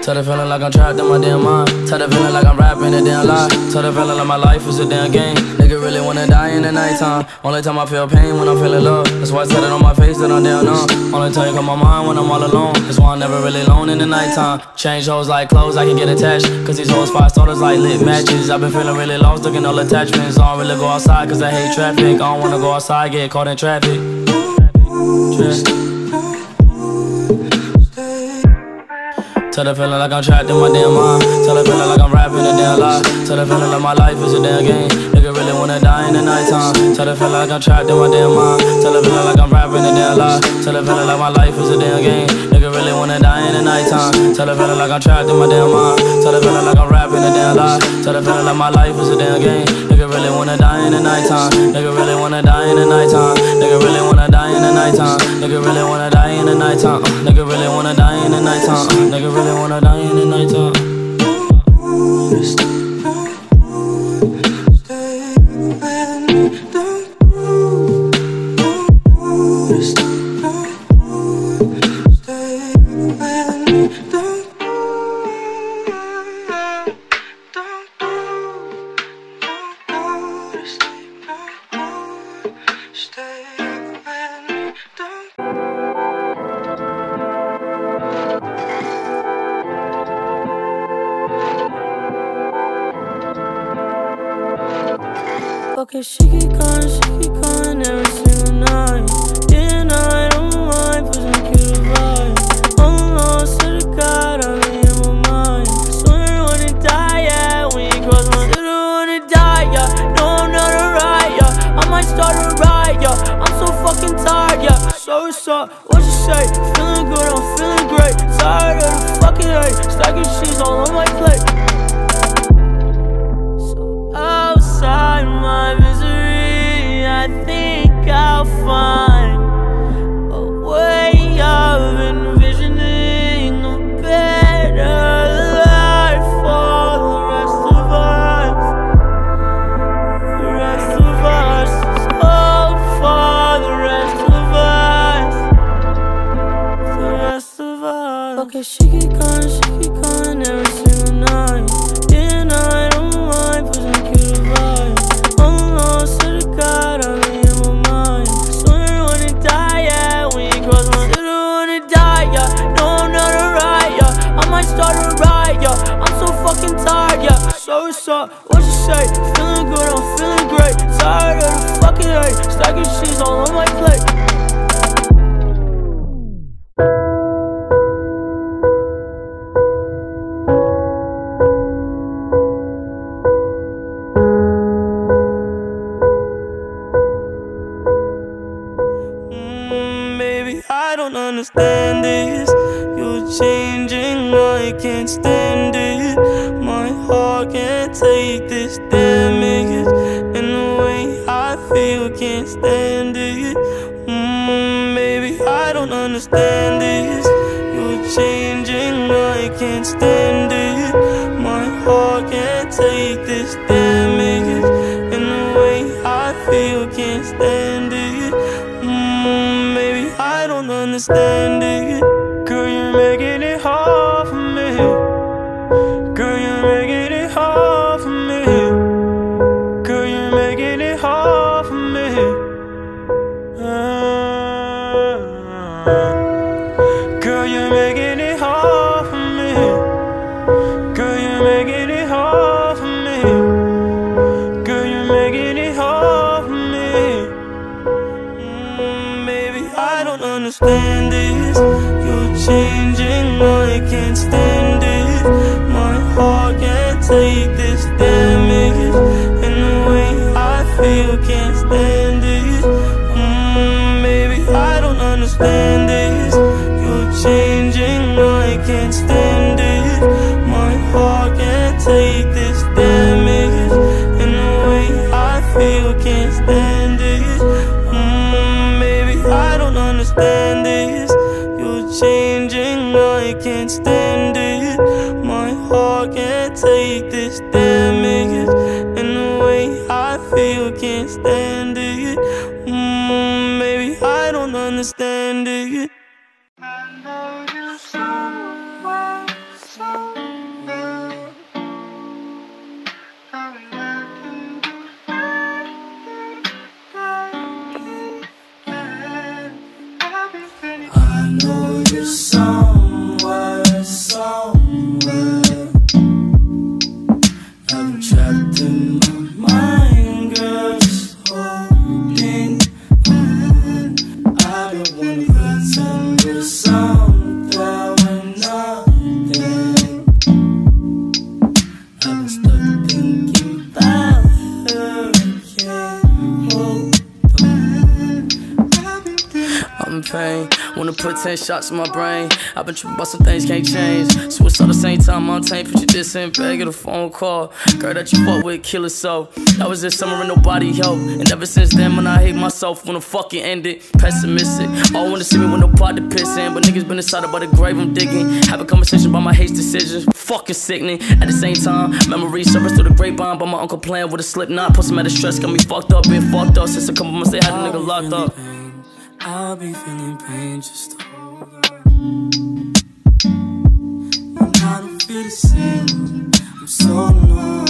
Tell the feeling like I'm trapped in my damn mind. Tell the feeling like I'm rapping a damn lie. Tell the feeling like my life is a damn game. Nigga really wanna die in the nighttime. Only time I feel pain when I'm feeling love. That's why I said it on my face that I'm down on. Only time you come my mind when I'm all alone. That's why I'm never really alone in the nighttime. Change hoes like clothes, I can get attached. Cause these hoes 5 starters like lit matches. I've been feeling really lost, looking all attachments. I don't really go outside cause I hate traffic. I don't wanna go outside, get caught in traffic. Tell the feeling like I'm trapped in my damn mind. Tell the feeling like I'm rapping a damn lie. Tell the feeling like my life is a damn game. Nigga really wanna die in the nighttime. Tell the feeling like I'm trapped in my damn mind. Tell the feeling like I'm rapping a damn lie. Tell the feeling like my life is a damn game. Nigga really wanna die in the nighttime. Tell the feeling like I'm trapped in my damn mind. Tell the feeling like I'm rapping a damn lie. Tell the feeling like my life is a damn game. Nigga really wanna die in the nighttime. Nigga really wanna die in the nighttime. Nigga really wanna die in the nighttime. Nigga really wanna die in the nighttime. Nigga really wanna die in the nighttime. Nigga really wanna die in the nighttime. Okay, she keep calling every single night. Day and night, on my mind, pushing cute advice. I'm lost to the God, I'm in my mind. Swear I wanna die, yeah, when you cross my still wanna die, yeah. No, I'm not alright, yeah. I might start a riot, yeah. I'm so fucking tired, yeah. So what's up, what you say? Feeling good, I'm feeling great. Tired of the fucking hate. Stacking cheese all on my plate. Outside my misery, I think I'll find a way of envisioning a better life for the rest of us. The rest of us, oh, for the rest of us. The rest of us. Okay, she keep calling every single night. Day and night, on my mind, pushing cute advice. I'm lost to the God, I'm in my mind. Swear I wanna die, yeah, when you cross my still wanna die, yeah. No, I'm not alright, yeah. I might start a riot, yeah. I'm so fucking tired, yeah. So what's up, what you say? Feeling good, I'm feeling great. Tired of the fucking hate. Stacking cheese all on my plate. I don't understand this. You're changing, I can't stand it. My heart can't take this damage. And the way I feel, can't stand it. Baby, I don't understand this. You're changing, I can't stand it. My heart can't take this damage. And the way I feel, can't stand it. I don't understand it. Girl, you're making it hard for me. Girl, you're making it hard for me. Girl, you're making it hard for me. Girl, you're making it hard for me. Girl, you're making it hard for me. Girl, you're making it hard for me. I don't understand this. You're changing, I can't stand it. My heart can't take this damage. And the way I feel, can't stand it. Baby, I don't understand this. You're changing, I can't stand it. My heart can't take this damage. And the way I feel, can't stand it. I don't understand this. You're changing, I can't stand it. My heart can't take this damage. And the way I feel, can't stand it. Maybe I don't understand it. I know you so well, so pain. Wanna put 10 shots in my brain. I've been tripping about some things can't change. Switch all the same time, Montaigne. Put you this in bag, get a phone call. Girl that you fuck with, kill herself. That was this summer and nobody helped. And ever since then, when I hate myself, wanna fucking end it. Pessimistic. All wanna see me with no pot to piss in. But niggas been inside about the grave I'm digging. Have a conversation about my hate decisions. Fucking sickening. At the same time, memories surface through the grapevine. But my uncle playing with a slip knot. Put some out of stress, got me fucked up, been fucked up. Since a couple months they had a nigga locked up. I'll be feeling pain, just hold on. And I don't feel the same, I'm so numb.